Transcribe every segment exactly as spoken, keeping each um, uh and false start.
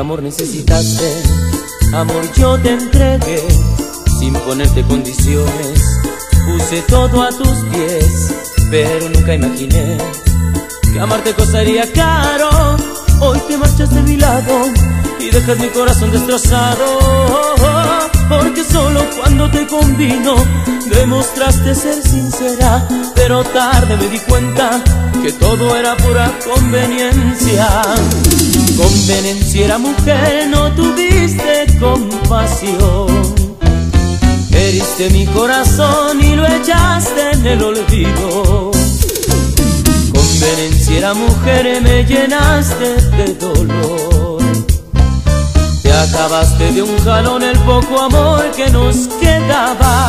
amor necesitaste, amor yo te entregué, sin ponerte condiciones, puse todo a tus pies, pero nunca imaginé que amarte costaría caro. Hoy te marchas de mi lado y dejas mi corazón destrozado, porque solo cuando te convino demostraste ser sincera, pero tarde me di cuenta que todo era pura conveniencia. Conveniencia, mujer, no tuviste compasión, heriste mi corazón y lo echaste en el olvido. Conveniencia, mujer, me llenaste de dolor, te acabaste de un jalón el poco amor que nos quedaba.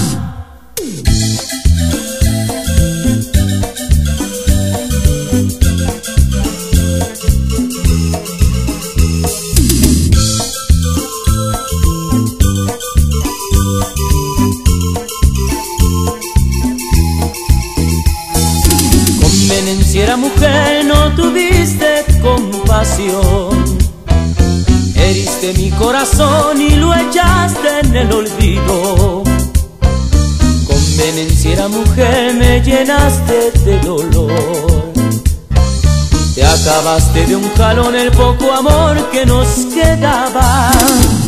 Conveniencia, mujer, no tuviste compasión, heriste mi corazón y lo echaste en el olvido. Conveniencia, mujer, me llenaste de dolor, te acabaste de un jalón el poco amor que nos quedaba.